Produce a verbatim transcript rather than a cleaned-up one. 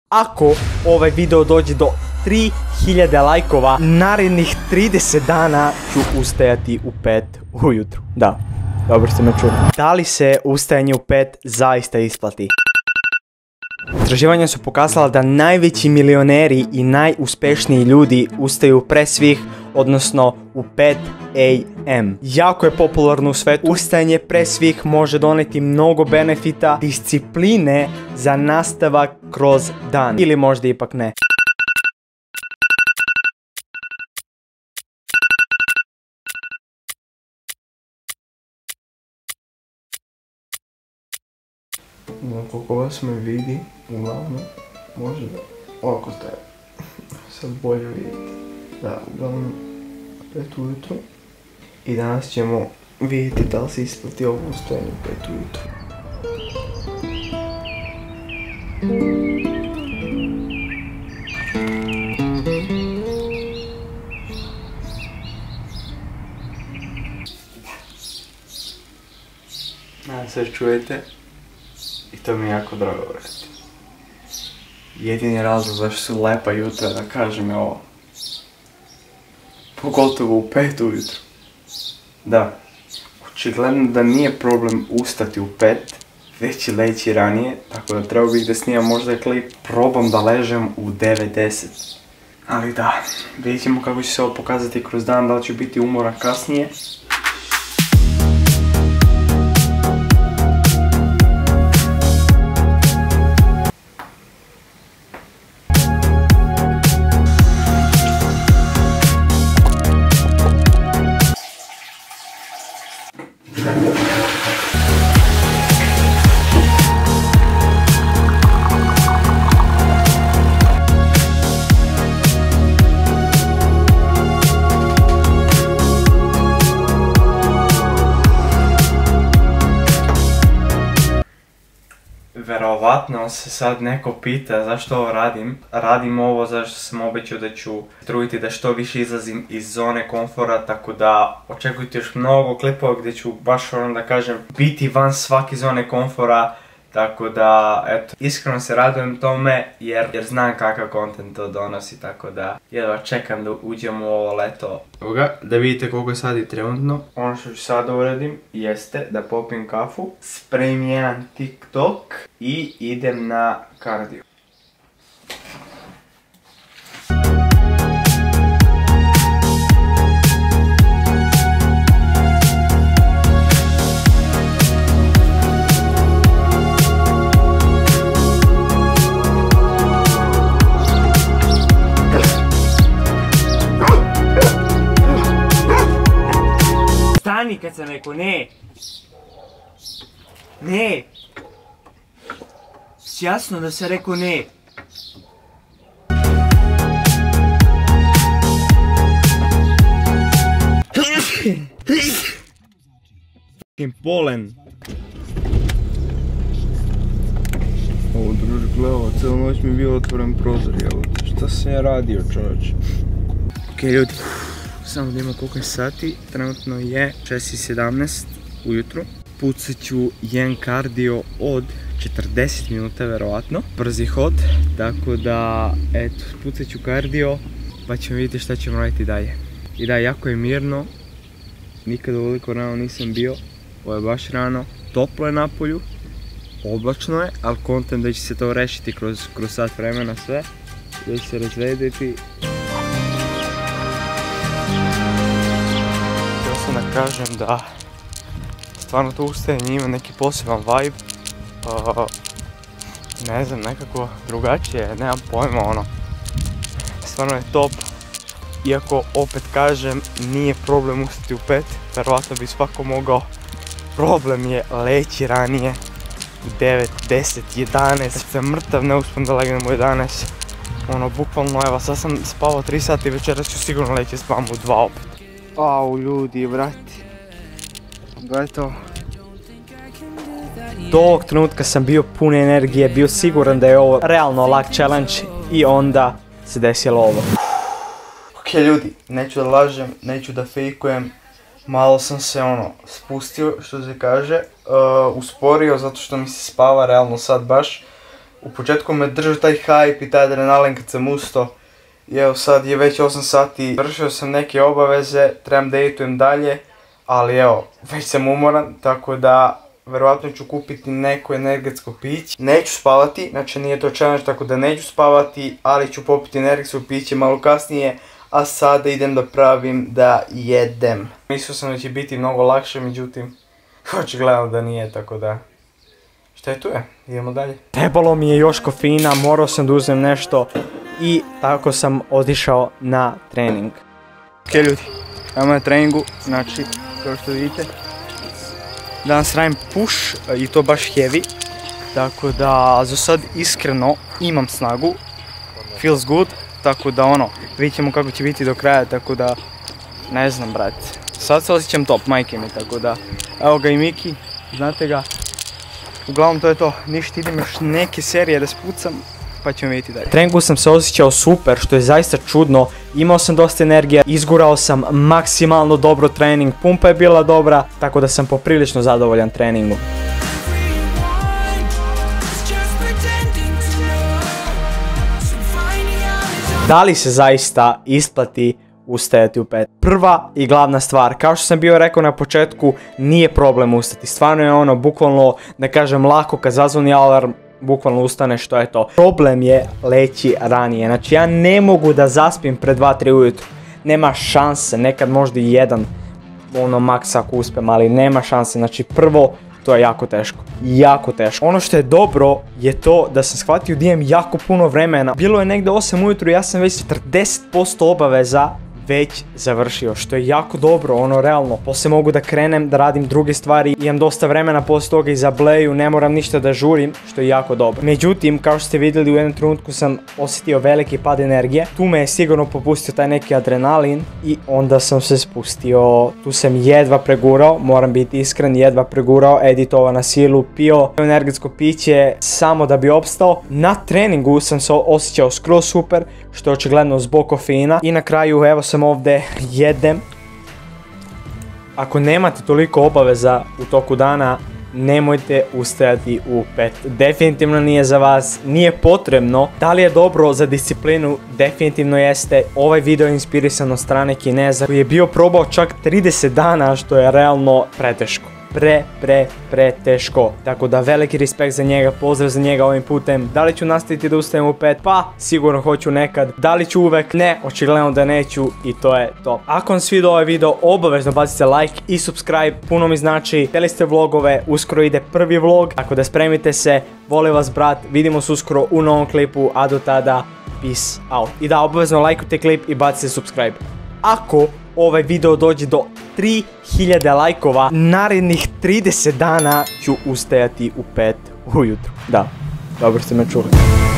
Ako ovaj video dođe do tri hiljade lajkova, narednih trideset dana ću ustajati u pet ujutru. Da, dobro ste me čuli. Da li se ustajanje u pet zaista isplati? Istraživanja su pokazala da najveći milioneri i najuspešniji ljudi ustaju pre svih, odnosno u pet a m. Jako je popularno u svetu. Ustajanje pre svih može doneti mnogo benefita, discipline za nastavak kroz dan. Ili možda ipak ne. Koliko vas me vidi, uglavnom, može da ovako staje, sad bolje vidite. Da, uglavnom, pet ujutro i danas ćemo vidjeti da li se isplati ovo ustajanje u pet ujutro. A sad čujete? I to mi je jako drago vrati. Jedini razlog zašto su lepa jutra, da kažem, je ovo. Pogotovo u pet ujutro. Da, očigledno da nije problem ustati u pet, već i leći ranije, tako da trebao bih da snimam možda klip. Probam da ležem u devet deset. Ali da, vidjet ćemo kako će se ovo pokazati kroz dan, da li ću biti umoran kasnije. Verovatno se sad neko pita zašto ovo radim. Radim ovo zašto sam obećao da ću truditi da što više izlazim iz zone komfora, tako da očekujte još mnogo klipova gdje ću baš ono da kažem biti van svake zone komfora. Tako da, eto, iskreno se radujem tome jer, jer znam kakav content to donosi, tako da jedva čekam da uđem u ovo leto. Evo ga, da vidite koliko je sati trenutno. Ono što ću sada uradim jeste da popijem kafu, spremim jedan TikTok i idem na kardio. Stani kad sam rekao, ne! Ne! Jasno da sam rekao ne! F***ing polen! Ovo druž gledao, cijelu noć mi je bio otvoren prozor, evo. Šta sam ja radio, čovječ? Okej ljudi, samo da ima koliko je sati, trenutno je šest i sedamnaest ujutru. Pucat ću jedan kardio od četrdeset minuta verovatno, brzi hod, tako da eto, pucat ću kardio pa ćemo vidjeti šta ćemo raditi dalje. I da, jako je mirno, nikad ovoliko rano nisam bio, ovo je baš rano, toplo je napolju, oblačno je, ali kontent da će se to rešiti kroz, kroz sat vremena sve, da će se razvedeti. Htio sam da kažem da stvarno to ustajanje ima neki poseban vibe, uh, ne znam, nekako drugačije, nemam pojma ono, stvarno je top, iako opet kažem nije problem ustati u pet, verovatno bi svako mogao, problem je leći ranije, u devet, deset, jedanaest, kad sam mrtav ne uspijem da legnem u jedanaest, ono bukvalno evo sad sam spavao tri sata i večeras ću sigurno leći spavam u dva opet. Au ljudi, brati, gledajte ovo. Do ovog trenutka sam bio pun energije, bio siguran da je ovo realno lak challenge i onda se desilo ovo. Ok ljudi, neću da lažem, neću da fejkujem, malo sam se ono spustio što se kaže, uh, usporio zato što mi se spava realno sad baš U početku me držao taj hype i taj adrenalin kad sam ustao. I evo sad je već osam sati, vršio sam neke obaveze, trebam da editujem dalje, ali evo, već sam umoran, tako da verovatno ću kupiti neko energetsko piće. Neću spavati, znači nije to challenge, tako da neću spavati, ali ću popiti energetsko piće malo kasnije, a sada idem da pravim da jedem. Mislio sam da će biti mnogo lakše, međutim, očigledno da nije, tako da... Šta je tu je? Idemo dalje. Trebalo mi je još kofeina, morao sam da uzmem nešto i tako sam otišao na trening. Ok ljudi, evo me na treningu, znači, kao što vidite, danas radim push i to baš heavy, tako da za sad iskreno imam snagu, feels good, tako da ono, vidit ćemo kako će biti do kraja, tako da, ne znam brat, sad se osjećam top, majke mi, tako da, evo ga i Miki, znate ga. Uglavnom to je to, ništa, idem još neke serije da spucam, pa ćemo vidjeti dalje. Treningu sam se osjećao super, što je zaista čudno, imao sam dosta energije, izgurao sam maksimalno dobro trening, pumpa je bila dobra, tako da sam poprilično zadovoljan treningom. Da li se zaista isplati ustajati u pet? Prva i glavna stvar, kao što sam bio rekao na početku, nije problem ustati. Stvarno je ono, bukvalno, da kažem lako, kad zazvoni alarm, bukvalno ustaneš, to je to. Problem je leći ranije, znači ja ne mogu da zaspim pre dva tri ujutru. Nema šanse, nekad možda i jedan, ono maks ako uspem, ali nema šanse. Znači prvo, to je jako teško, jako teško. Ono što je dobro je to da sam shvatio da imam jako puno vremena. Bilo je negde osam ujutru, ja sam već četrdeset posto obaveza već završio, što je jako dobro, ono realno. Poslije mogu da krenem, da radim druge stvari, imam dosta vremena poslije toga i za bleju, ne moram ništa da žurim, što je jako dobro. Međutim, kao što ste vidjeli, u jednom trenutku sam osjetio veliki pad energije, tu me je sigurno popustio taj neki adrenalin i onda sam se spustio, tu sam jedva pregurao, moram biti iskren, jedva pregurao, editova na silu, pio energetsko piće samo da bi opstao. Na treningu sam se osjećao skroz super, što je očigledno zbog kofeina i na kraju evo sam ovdje jedem. Ako nemate toliko obaveza u toku dana, nemojte ustajati u pet. Definitivno nije za vas, nije potrebno. Da li je dobro za disciplinu? Definitivno jeste. Ovaj video je inspirisan od strane Kineza koji je bio probao čak trideset dana, što je realno preteško. Pre, pre, pre teško. Tako da veliki respekt za njega, pozdrav za njega ovim putem. Da li ću nastaviti da ustajem u pet? Pa, sigurno hoću nekad. Da li ću uvek? Ne, očigledno da neću i to je to. Ako vam svidio ovaj video, obavezno bacite like i subscribe, puno mi znači. Htjeli ste vlogove, uskoro ide prvi vlog, tako da spremite se. Volim vas brat, vidimo se uskoro u novom klipu, a do tada, peace out. I da, obavezno lajkujte klip i bacite subscribe. Ako ovaj video dođe do tri hiljade lajkova, narednih trideset dana ću ustajati u pet ujutru. Da, dobro ste me čuli.